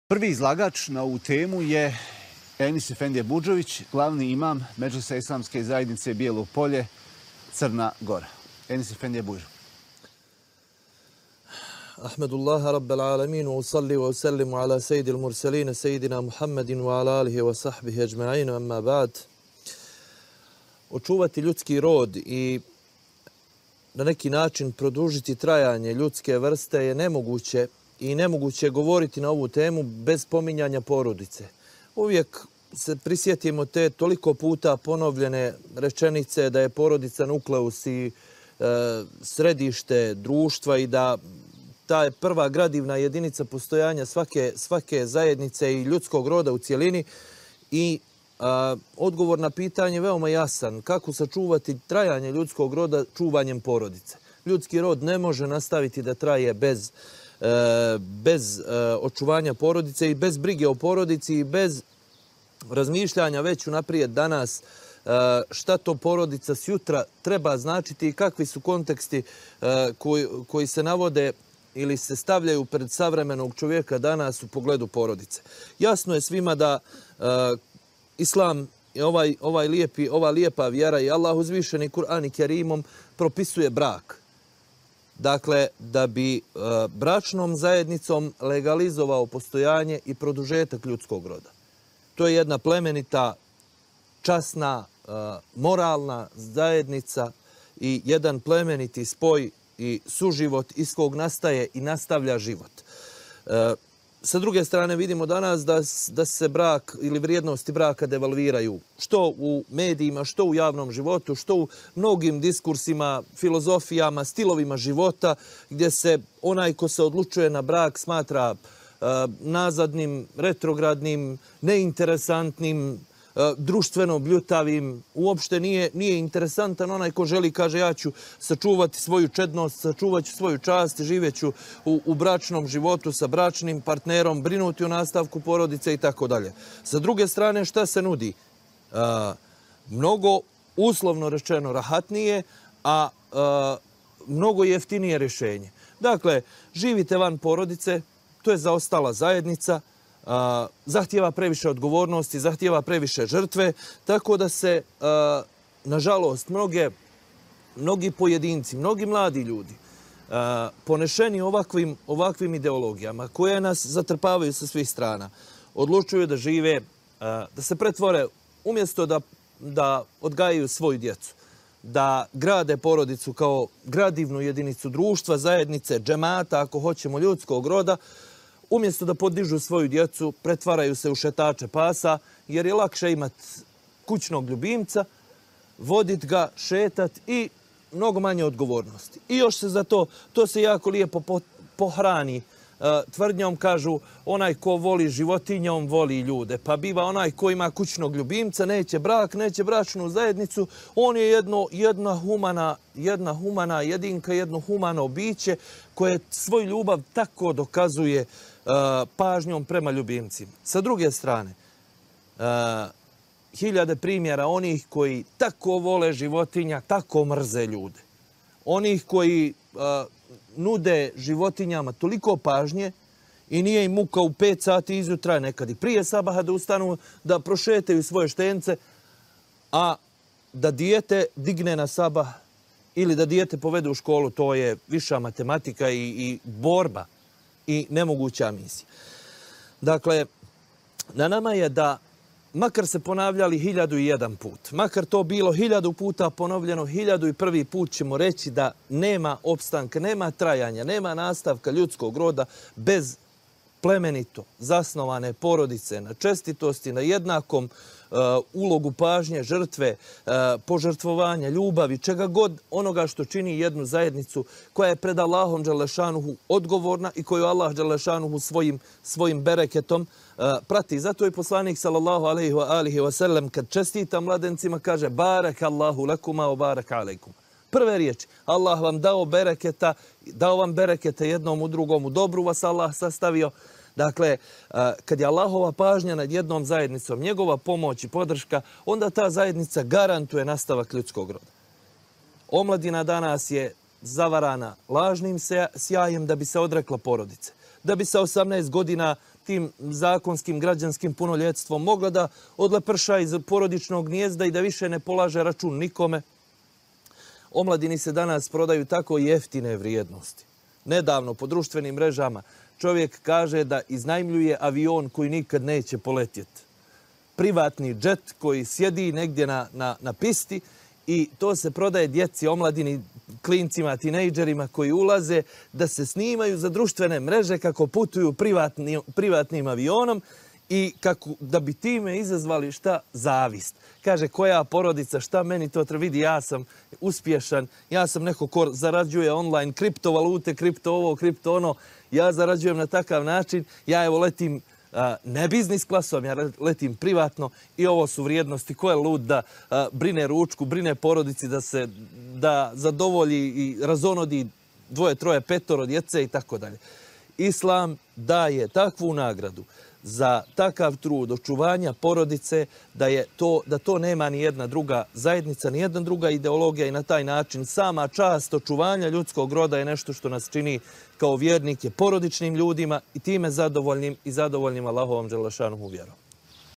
Prvi izlagač na ovu temu je Enis Efendija Budžović, glavni imam Medžlisa Islamske zajednice Bijelo Polje, Crna Gora. Enis Efendija Budžović. Ahmedullaha Rabbil Alamin, wa usalli wa usallimu ala sejidil mursalina, sejidina Muhammedin wa ala alihi wa sahbihi ajma'inu, amma ba'd. Očuvati ljudski rod i na neki način produžiti trajanje ljudske vrste je nemoguće i nemoguće je govoriti na ovu temu bez spominjanja porodice. Uvijek se prisjetimo te toliko puta ponovljene rečenice da je porodica nukleus i središte društva i da ta je prva gradivna jedinica postojanja svake zajednice i ljudskog roda u cjelini. I odgovor na pitanje je veoma jasan. Kako sačuvati trajanje ljudskog roda čuvanjem porodice? Ljudski rod ne može nastaviti da traje bez očuvanja porodice i bez brige o porodici i bez razmišljanja već unaprijed danas šta to porodica sjutra treba značiti i kakvi su konteksti koji se navode ili se stavljaju pred savremenog čovjeka danas u pogledu porodice. Jasno je svima da Islam, ova lijepa vjera i Allah uzvišeni Kur'an i Kerimom propisuje brak. Dakle, da bi bračnom zajednicom legalizovao postojanje i produžetak ljudskog roda. To je jedna plemenita, časna, moralna zajednica i jedan plemeniti spoj i suživot iz kog nastaje i nastavlja život. Sa druge strane vidimo danas da se brak ili vrijednosti braka devalviraju. Što u medijima, što u javnom životu, što u mnogim diskursima, filozofijama, stilovima života, gdje se onaj ko se odlučuje na brak smatra nazadnim, retrogradnim, neinteresantnim, društveno bljutavim. Uopšte nije interesantan onaj ko želi, kaže, ja ću sačuvati svoju čednost, sačuvat ću svoju čast, živjeću u bračnom životu sa bračnim partnerom, brinuti o nastavku porodice i tako dalje. Sa druge strane, šta se nudi? Mnogo, uslovno rečeno, rahatnije, a mnogo jeftinije rješenje. Dakle, živite van porodice, to je zaostala zajednica, zahtijeva previše odgovornosti, zahtijeva previše žrtve, tako da se, nažalost, mnogi pojedinci, mnogi mladi ljudi, ponešeni ovakvim ideologijama koje nas zatrpavaju sa svih strana, odlučuju da žive, da se pretvore, umjesto da odgajaju svoju djecu, da grade porodicu kao gradivnu jedinicu društva, zajednice, džemata, ako hoćemo, ljudskog roda, umjesto da podižu svoju djecu, pretvaraju se u šetače pasa, jer je lakše imati kućnog ljubimca, vodit ga, šetat i mnogo manje odgovornosti. I još se za to se jako lijepo pohrani tvrdnjom, kažu, onaj ko voli životinjom, voli ljude. Pa biva onaj ko ima kućnog ljubimca, neće brak, neće bračnu zajednicu, on je jedna humana jedinka, jedno humano biće koje svoju ljubav tako dokazuje pažnjom prema ljubimcima. Sa druge strane, hiljade primjera onih koji tako vole životinja, tako mrze ljude. Onih koji nude životinjama toliko pažnje i nije im muka u 5 sati izjutra, nekad i prije sabaha da ustanu, da prošetaju svoje štence, a da dijete digne na sabah ili da dijete povede u školu, to je viša matematika i borba i nemoguća misija. Dakle, na nama je da, makar se ponavljali 1001 put, makar to bilo 1000 puta ponovljeno, 1001 put ćemo reći da nema opstanka, nema trajanja, nema nastavka ljudskog roda bez plemenito zasnovane porodice na čestitosti, na jednakom ulogu pažnje, žrtve, požrtvovanja, ljubavi, čega god onoga što čini jednu zajednicu koja je pred Allahom dželešanuhu odgovorna i koju Allah dželešanuhu svojim bereketom prati. Zato je poslanik sallallahu alejhi ve sellem kad čestita mladencima kaže barek Allahu lekuma wa barek alejkum. Prve riječi, Allah vam dao bereketa, dao vam berekete jednom u drugom, u dobru vas Allah sastavio. Dakle, kad je Allahova pažnja nad jednom zajednicom, njegova pomoć i podrška, onda ta zajednica garantuje nastavak ljudskog roda. Omladina danas je zavarana lažnim sjajem da bi se odrekla porodice. Da bi sa 18 godina tim zakonskim građanskim punoljetstvom, mogla da odleprša iz porodičnog gnijezda i da više ne polaže račun nikome. Omladini se danas prodaju tako jeftine vrijednosti. Nedavno po društvenim mrežama čovjek kaže da iznajmljuje avion koji nikad neće poletjeti. Privatni džet koji sjedi negdje na pisti i to se prodaje djeci, omladini, klincima, tinejdžerima koji ulaze da se snimaju za društvene mreže kako putuju privatnim avionom i kako, da bi time izazvali šta? Zavist. Kaže, koja porodica, šta meni to treba vidi, ja sam uspješan, ja sam neko ko zarađuje online kriptovalute, kripto ovo, kripto ono, ja zarađujem na takav način, ja evo letim ne biznis klasom, ja letim privatno i ovo su vrijednosti. Ko je lud da brine ručku, brine porodici, da zadovolji i razonodi 2, 3, 5 djece i tako dalje. Islam daje takvu nagradu za takav trud očuvanja porodice da to nema ni jedna druga zajednica, ni jedna druga ideologija i na taj način sama čast očuvanja ljudskog roda je nešto što nas čini kao vjernike porodičnim ljudima i time zadovoljnim i zadovoljnim Allahovom dželle šanuhu vjerom.